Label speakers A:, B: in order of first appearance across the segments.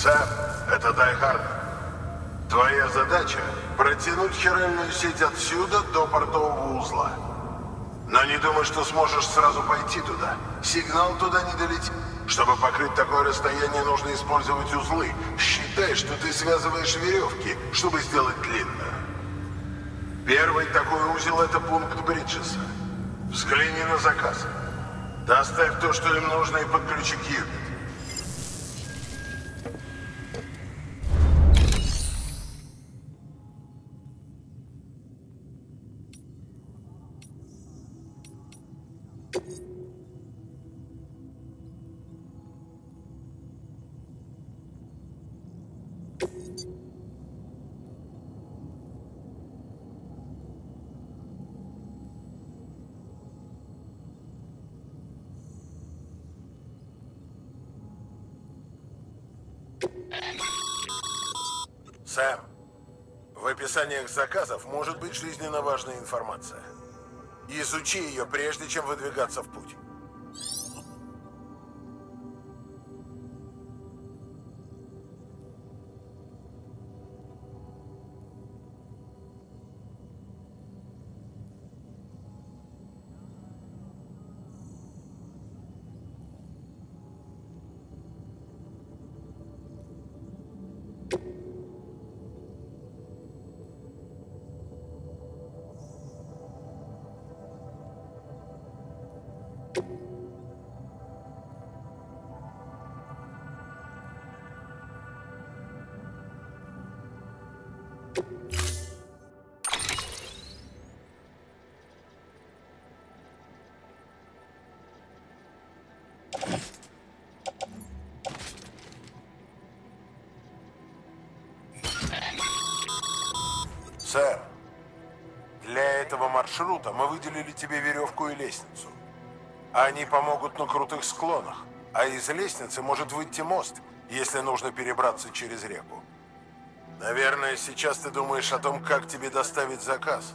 A: Сэм, это Дайхард. Твоя задача — протянуть хиральную сеть отсюда до портового узла. Но не думай, что сможешь сразу пойти туда. Сигнал туда не долетит. Чтобы покрыть такое расстояние, нужно использовать узлы. Считай, что ты связываешь веревки, чтобы сделать длинную. Первый такой узел — это пункт Бриджеса. Взгляни на заказ. Доставь то, что им нужно, и подключи к юнит. Сэм, в описаниях заказов может быть жизненно важная информация. Изучи ее, прежде чем выдвигаться в путь. Сэр, для этого маршрута мы выделили тебе веревку и лестницу. Они помогут на крутых склонах, а из лестницы может выйти мост, если нужно перебраться через реку. Наверное, сейчас ты думаешь о том, как тебе доставить заказ.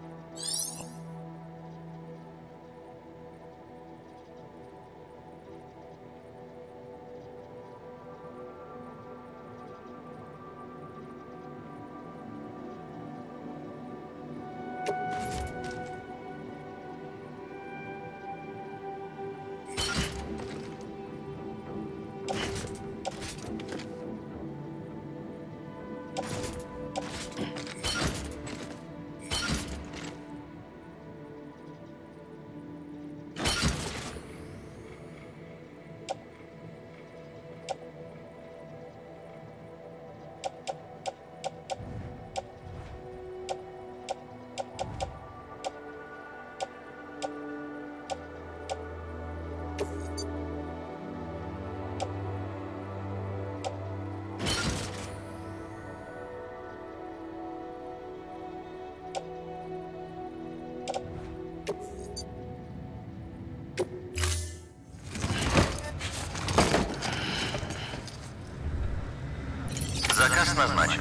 B: Заказ назначен.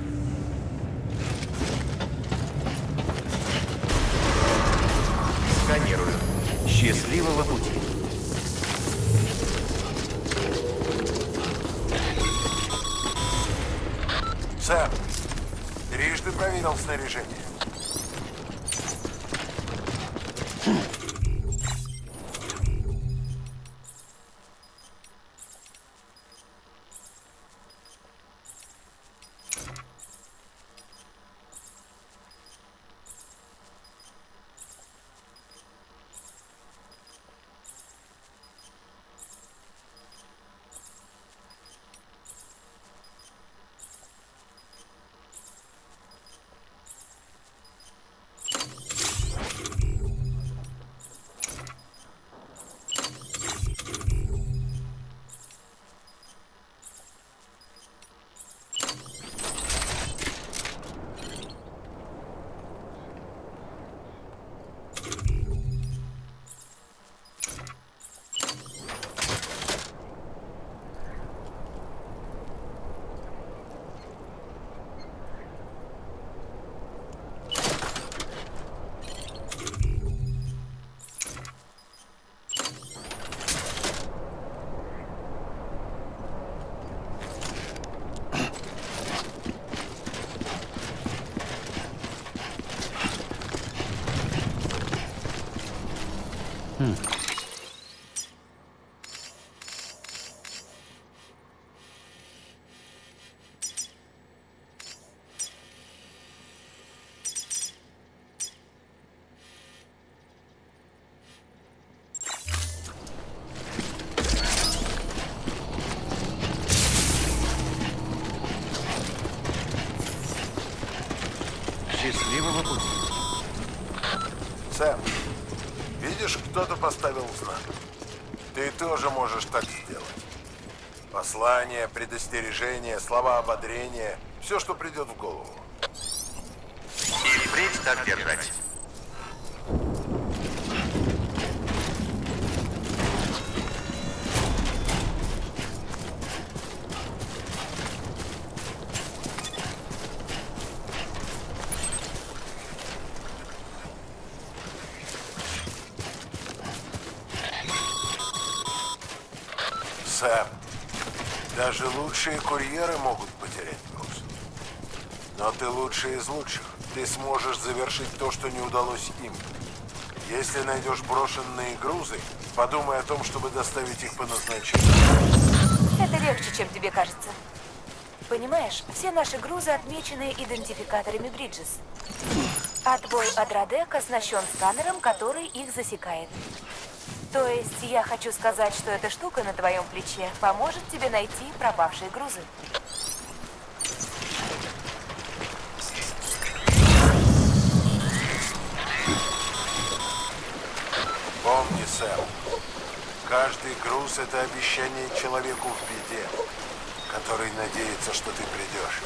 B: Сканирую. Счастливого пути.
A: Сэм, трижды проверил снаряжение.
B: Счастливого пути.
A: Сэм, видишь, кто-то поставил знак. Ты тоже можешь так сделать. Послание, предостережение, слова ободрения. Все, что придет в голову.
B: И впредь так держать.
A: Сэм, даже лучшие курьеры могут потерять груз. Но ты лучший из лучших. Ты сможешь завершить то, что не удалось им. Если найдешь брошенные грузы, подумай о том, чтобы доставить их по назначению.
C: Это легче, чем тебе кажется. Понимаешь, все наши грузы отмечены идентификаторами Бриджес. А твой Адрадек оснащен сканером, который их засекает. То есть я хочу сказать, что эта штука на твоем плече поможет тебе найти пропавшие грузы.
A: Помни, Сэм, каждый груз — это обещание человеку в беде, который надеется, что ты придешь.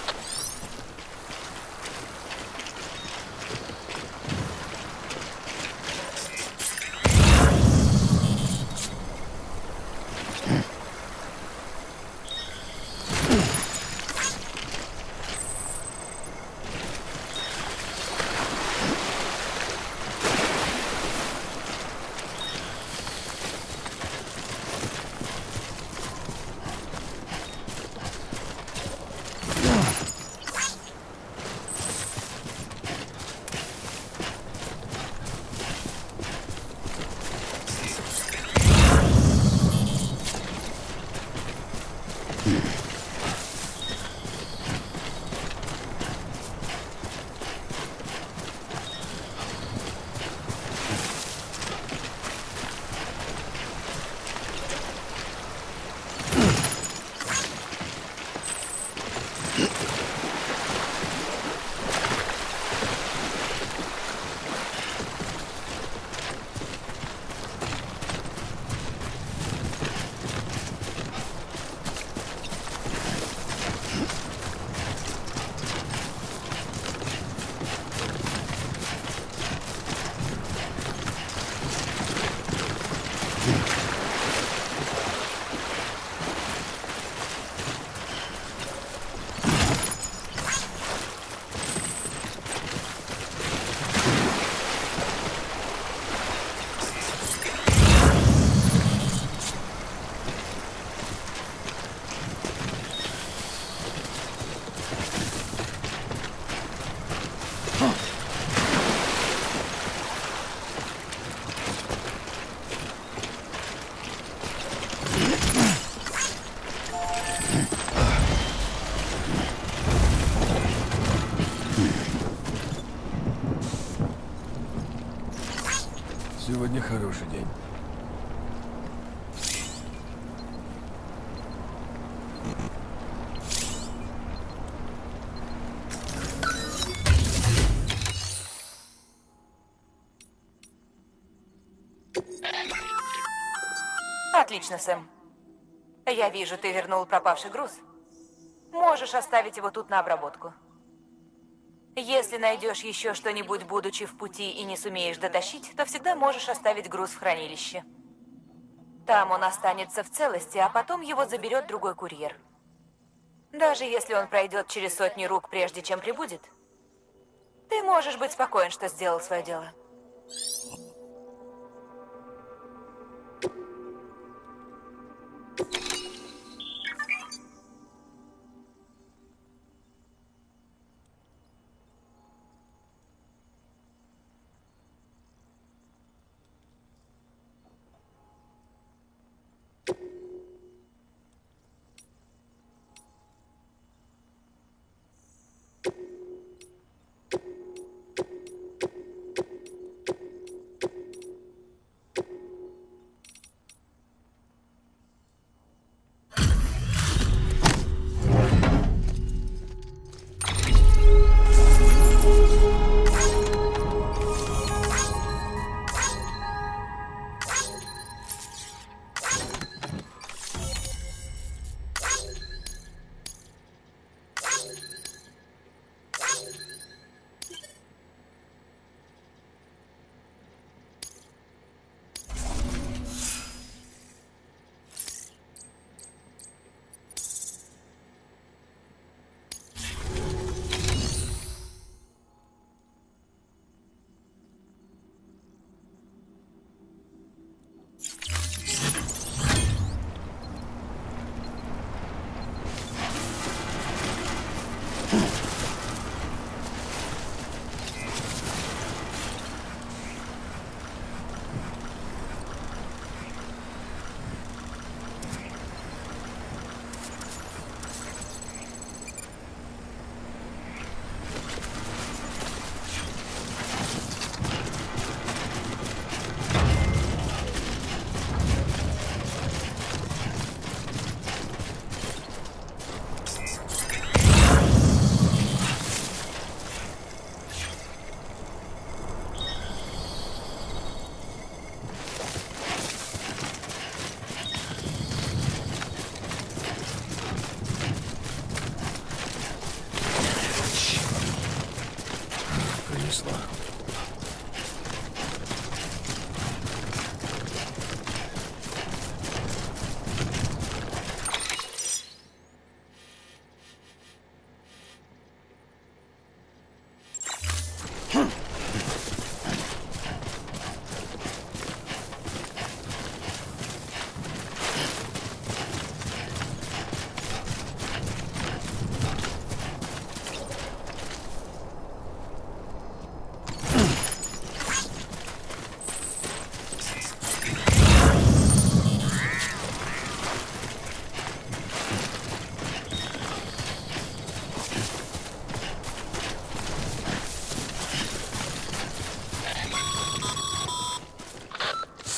D: Сегодня хороший день.
C: Отлично, Сэм. Я вижу, ты вернул пропавший груз. Можешь оставить его тут на обработку. Если найдешь еще что-нибудь, будучи в пути и не сумеешь дотащить, то всегда можешь оставить груз в хранилище. Там он останется в целости, а потом его заберет другой курьер. Даже если он пройдет через сотни рук, прежде чем прибудет, ты можешь быть спокоен, что сделал свое дело.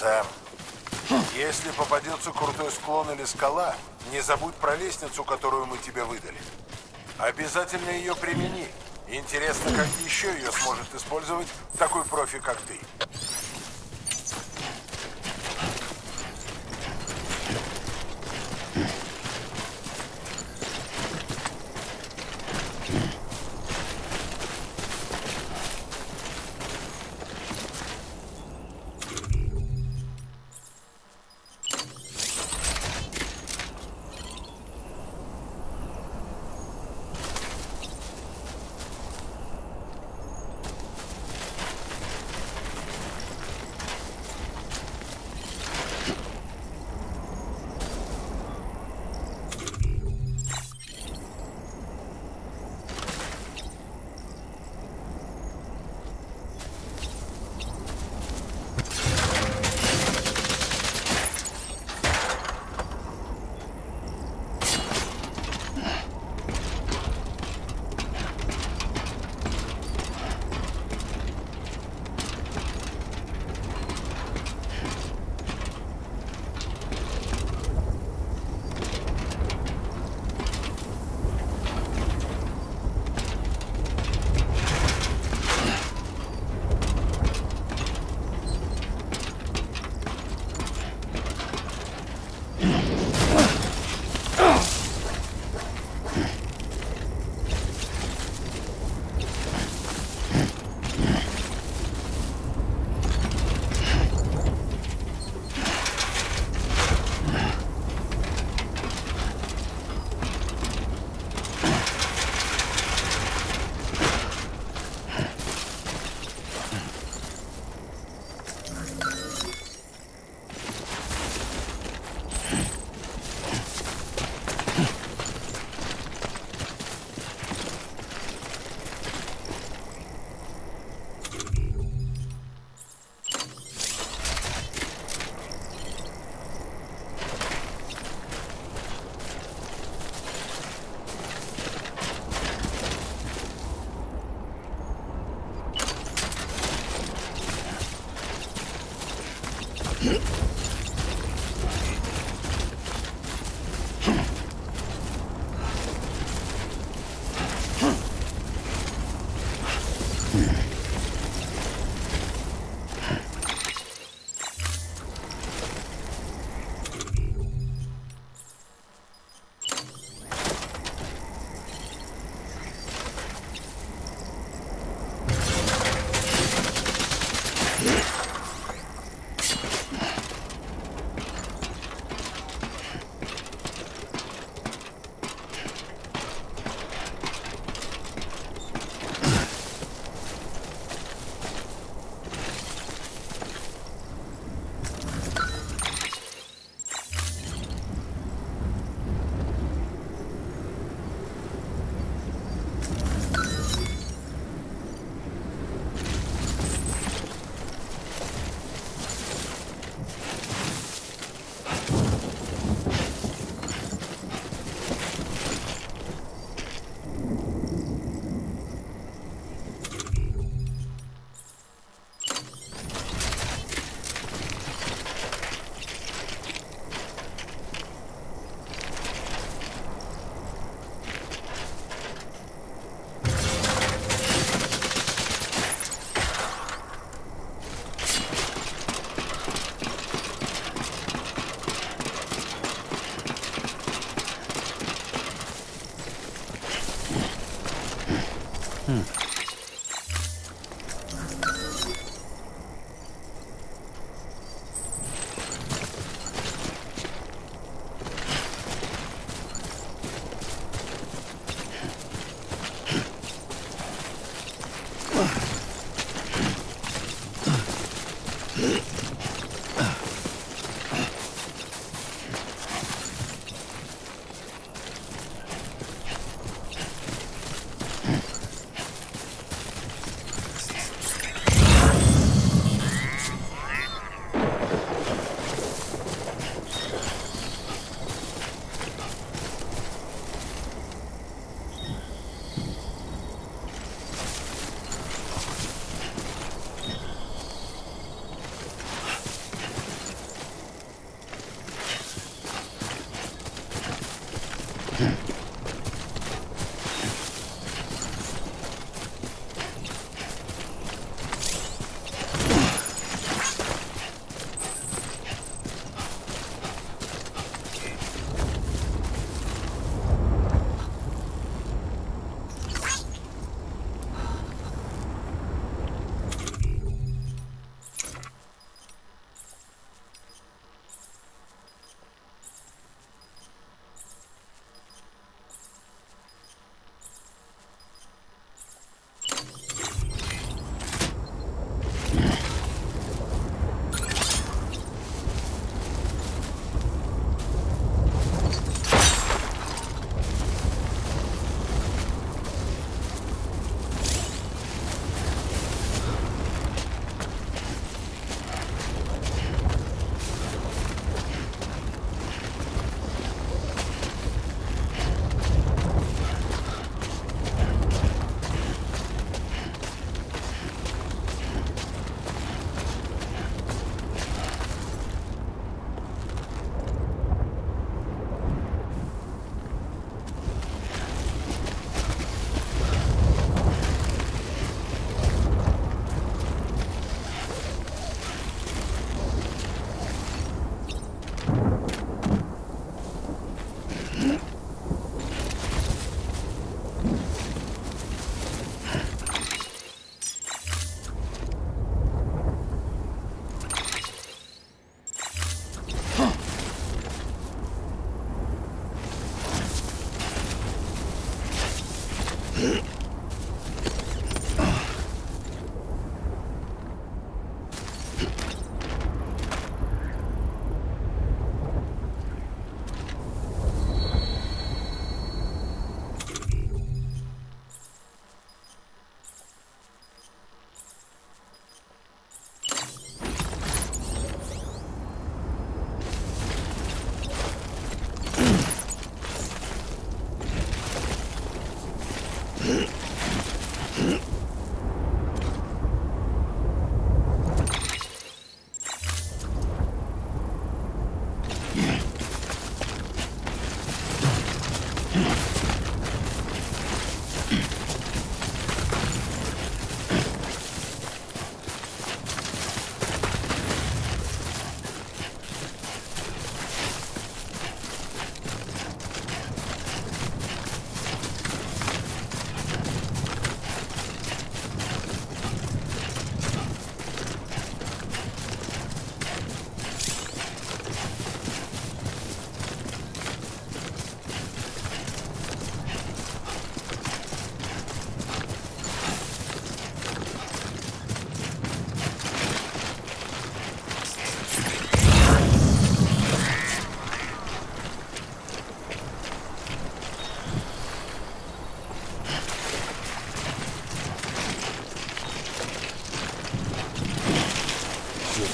A: Сэм, если попадется крутой склон или скала, не забудь про лестницу, которую мы тебе выдали. Обязательно ее примени. Интересно, как еще ее сможет использовать такой профи, как ты.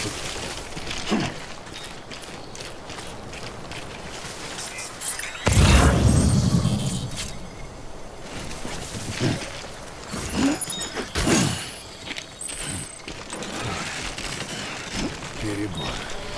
D: Перебор.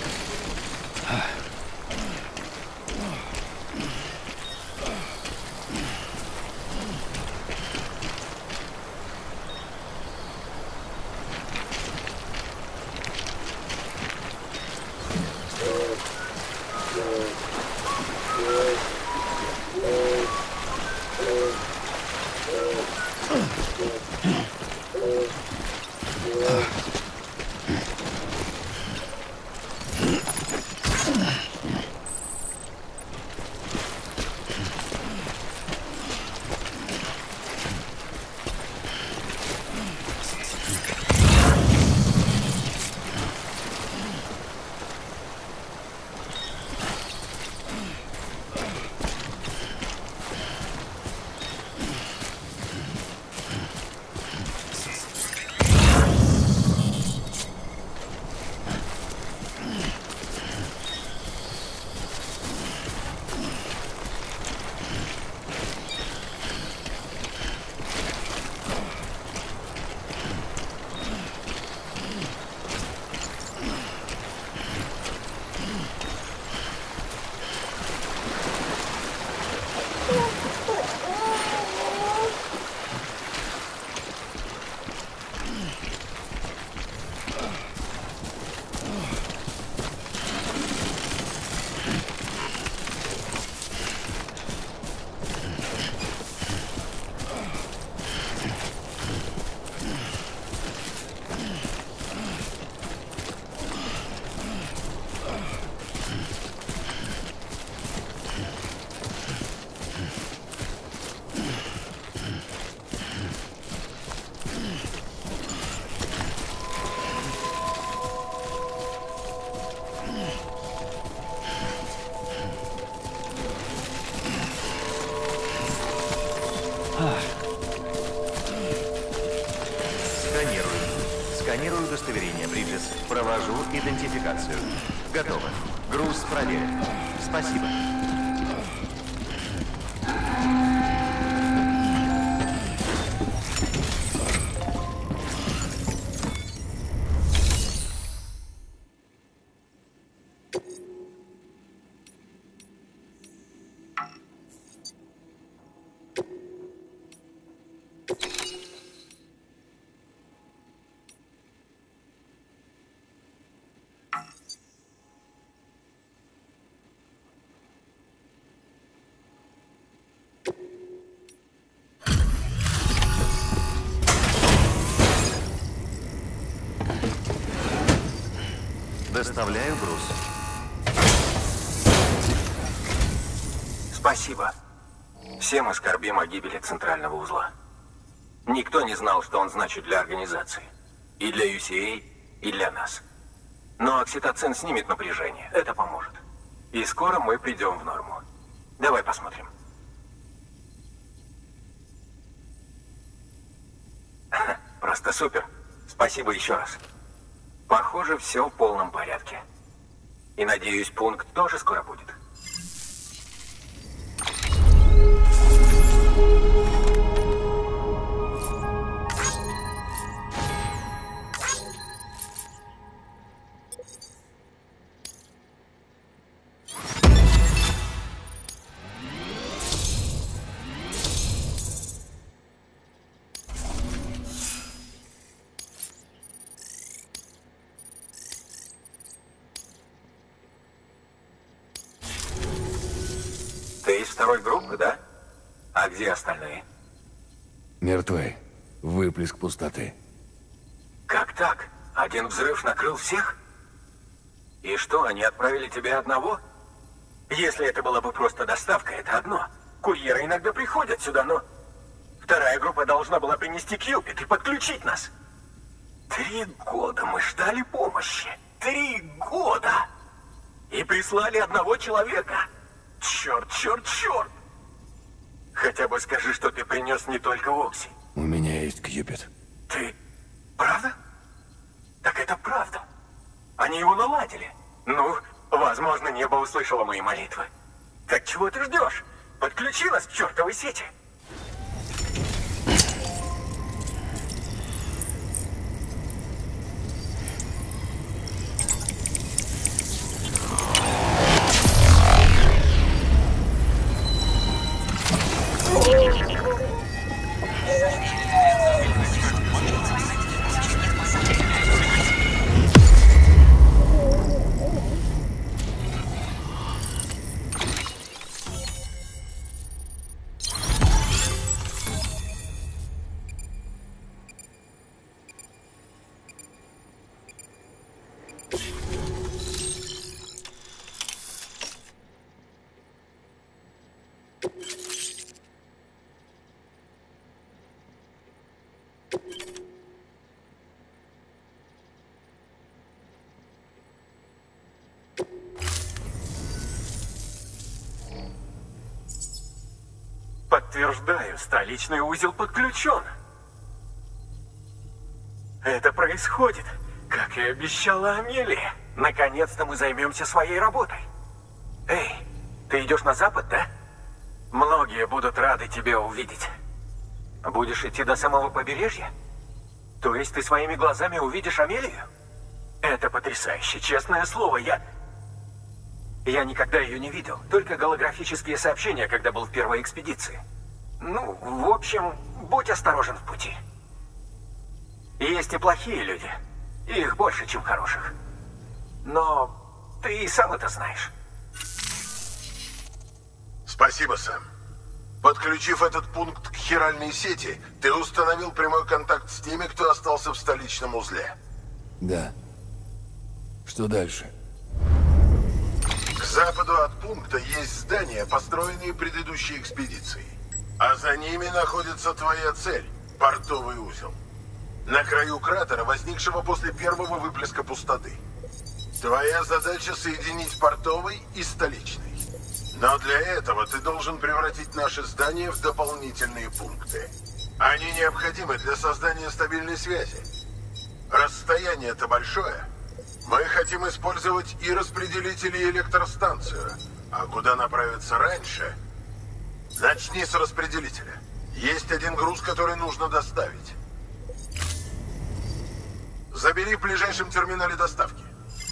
B: Сканирую удостоверение, Бриджес. Провожу идентификацию. Готово. Груз проверен. Спасибо. Доставляю груз.
E: Спасибо. Все мы скорбим о гибели центрального узла. Никто не знал, что он значит для организации. И для UCA, и для нас. Но окситоцин снимет напряжение. Это поможет. И скоро мы придем в норму. Давай посмотрим. Просто супер. Спасибо еще раз. Похоже, все в полном порядке. И надеюсь, пункт тоже скоро будет. Ты из второй группы, да? А где остальные?
D: Мертвы. Выплеск пустоты.
E: Как так? Один взрыв накрыл всех? И что, они отправили тебя одного? Если это была бы просто доставка, это одно. Курьеры иногда приходят сюда, но... Вторая группа должна была принести Кьюпит и подключить нас. 3 года мы ждали помощи. 3 года! И прислали одного человека. Черт, черт, черт! Хотя бы скажи, что ты принес не только Окси.
D: У меня есть Кьюпит.
E: Ты... Правда? Так это правда. Они его наладили. Ну, возможно, небо услышало мои молитвы. Так чего ты ждешь? Подключи нас к чертовой сети. Подтверждаю, столичный узел подключен. Это происходит, как и обещала Амелия. Наконец-то мы займемся своей работой. Эй, ты идешь на запад, да? Многие будут рады тебя увидеть. Будешь идти до самого побережья? То есть ты своими глазами увидишь Амелию? Это потрясающе, честное слово, Я никогда ее не видел, только голографические сообщения, когда был в первой экспедиции. Ну, в общем, будь осторожен в пути. Есть и плохие люди, их больше, чем хороших. Но ты и сам это знаешь.
A: Спасибо, Сэм. Подключив этот пункт к хиральной сети, ты установил прямой контакт с теми, кто остался в столичном узле.
D: Да. Что дальше?
A: К западу от пункта есть здания, построенные предыдущей экспедицией. А за ними находится твоя цель – портовый узел. На краю кратера, возникшего после первого выплеска пустоты. Твоя задача – соединить портовый и столичный. Но для этого ты должен превратить наши здания в дополнительные пункты. Они необходимы для создания стабильной связи. Расстояние-то большое. Мы хотим использовать и распределители, и электростанцию. А куда направиться раньше? Начни с распределителя. Есть один груз, который нужно доставить. Забери в ближайшем терминале доставки.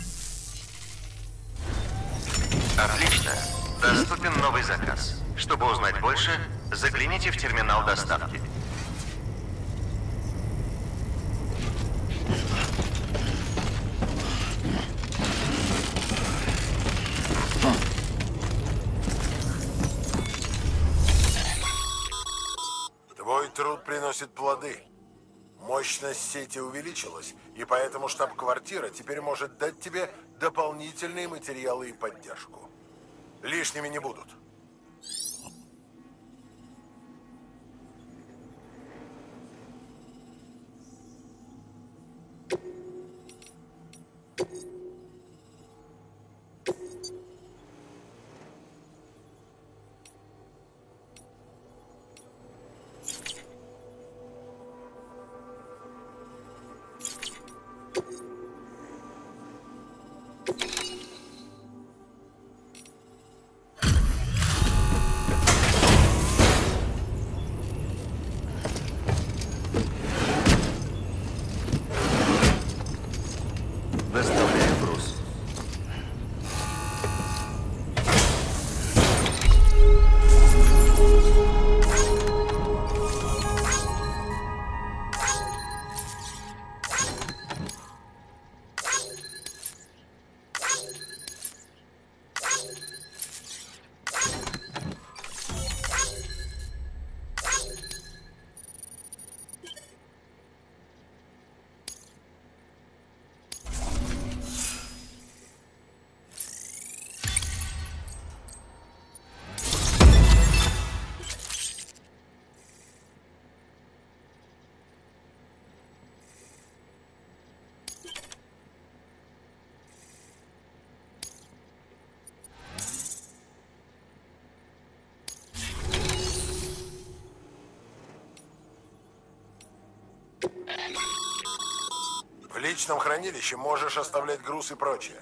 B: Отлично. Доступен новый заказ. Чтобы узнать больше, загляните в терминал доставки.
A: Твой труд приносит плоды. Мощность сети увеличилась, и поэтому штаб-квартира теперь может дать тебе дополнительные материалы и поддержку. Лишними не будут. личном хранилище можешь оставлять груз и прочее.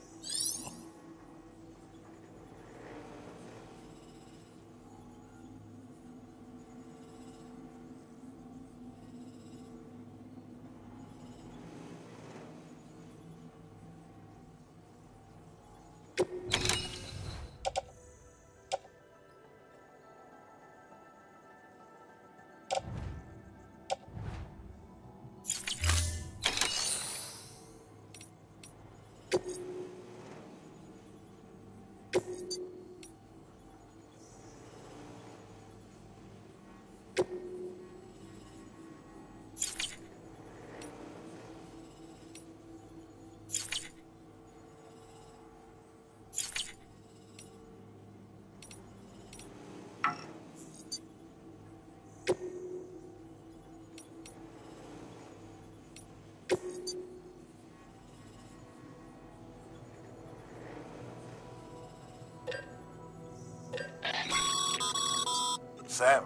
A: Сэм,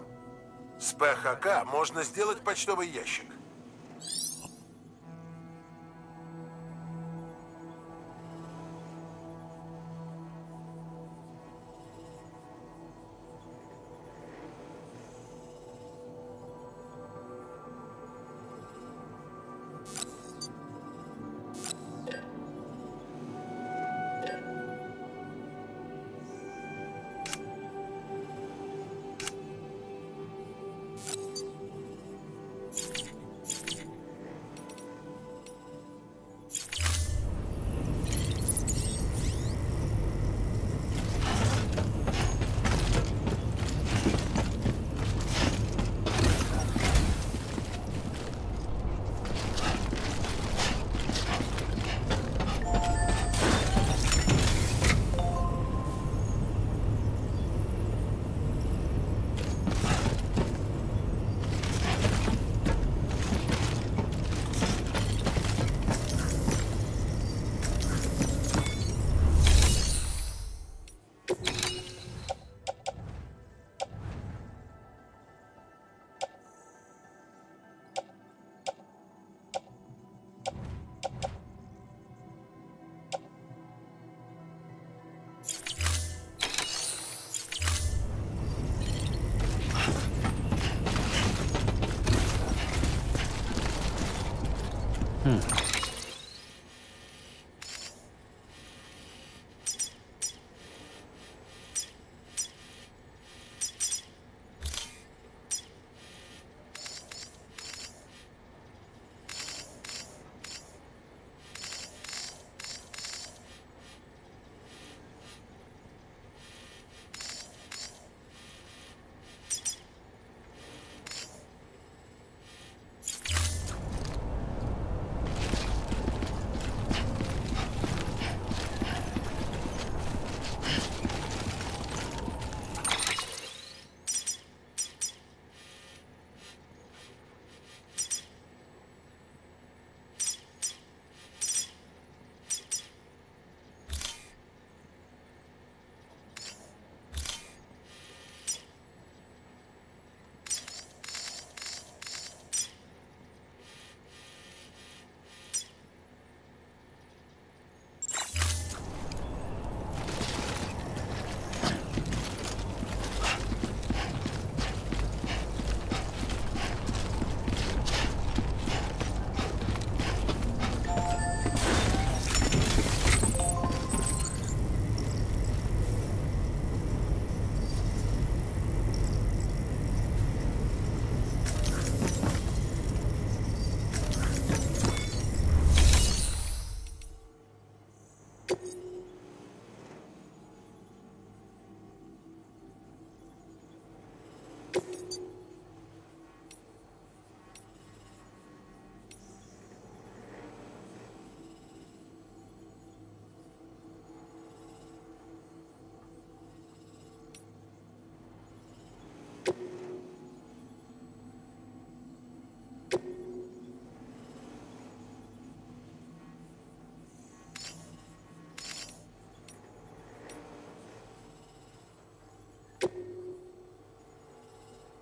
A: с ПХК можно сделать почтовый ящик.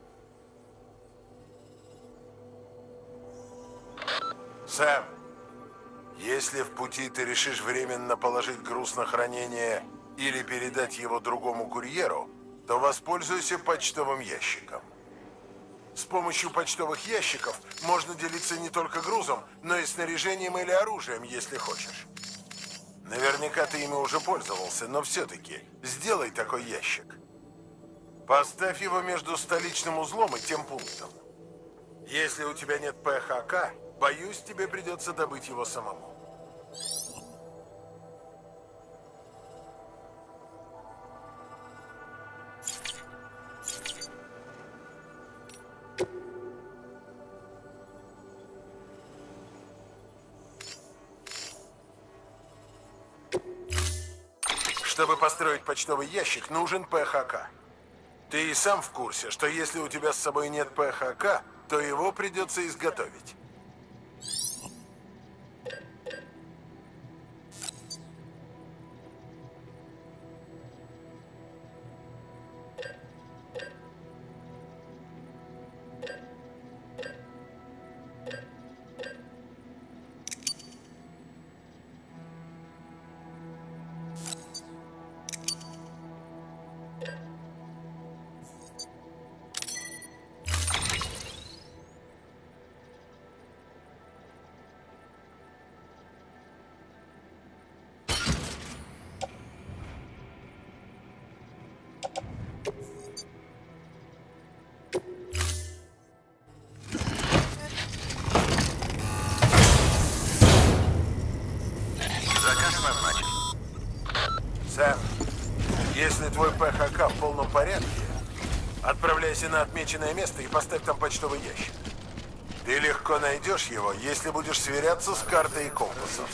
A: Сэм, Если в пути ты решишь временно положить груз на хранение или передать его другому курьеру, то воспользуйся почтовым ящиком. С помощью почтовых ящиков можно делиться не только грузом, но и снаряжением или оружием, если хочешь. Наверняка ты ими уже пользовался, но все-таки сделай такой ящик. Поставь его между столичным узлом и тем пунктом. Если у тебя нет ПХК, боюсь, тебе придется добыть его самому. Чтобы построить почтовый ящик, нужен ПХК. Ты и сам в курсе, что если у тебя с собой нет ПХК, то его придется изготовить. Сэм, если твой ПХК в полном порядке, отправляйся на отмеченное место и поставь там почтовый ящик. Ты легко найдешь его, если будешь сверяться с картой и компасом.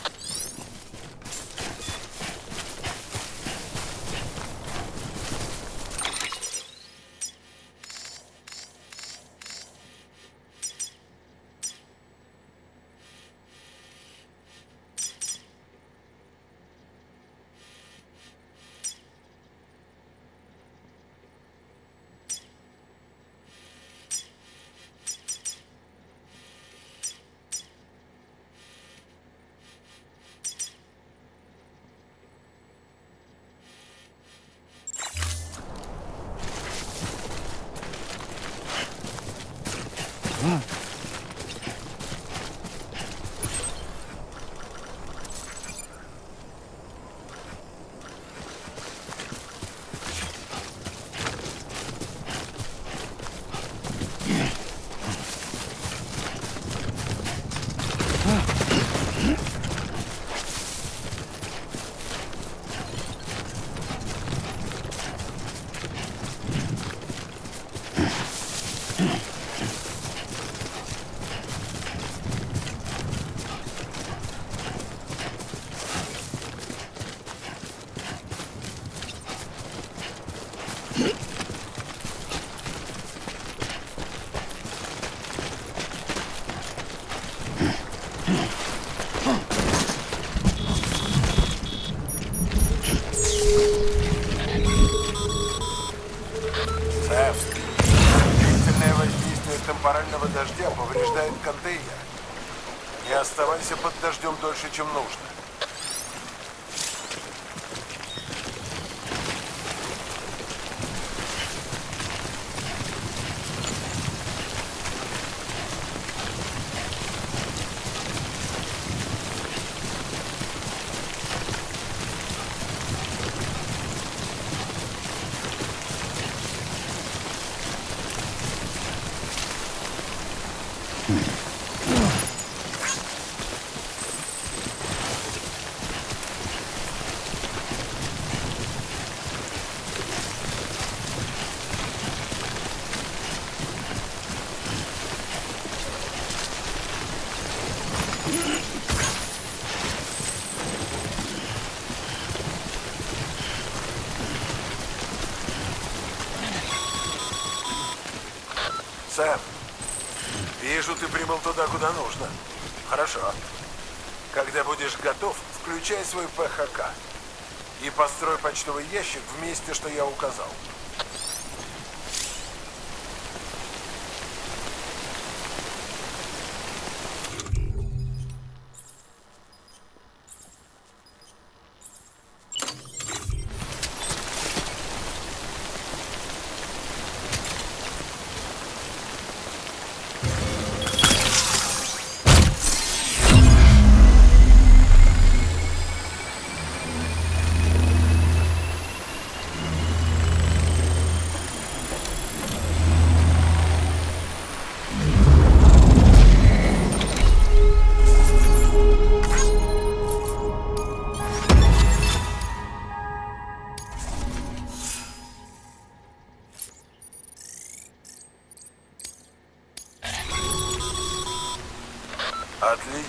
A: Длительное воздействие темпорального дождя повреждает контейнер. Не оставайся под дождем дольше, чем нужно. Сэм, вижу, ты прибыл туда, куда нужно. Хорошо. Когда будешь готов, включай свой ПХК и построй почтовый ящик в месте, что я указал.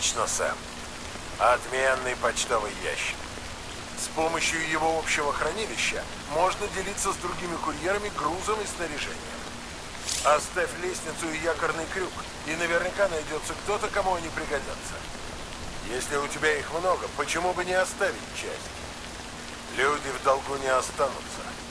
A: Точно, Сэм. Отменный почтовый ящик. С помощью его общего хранилища можно делиться с другими курьерами грузом и снаряжением. Оставь лестницу и якорный крюк, и наверняка найдется кто-то, кому они пригодятся. Если у тебя их много, почему бы не оставить часть? Люди в долгу не останутся.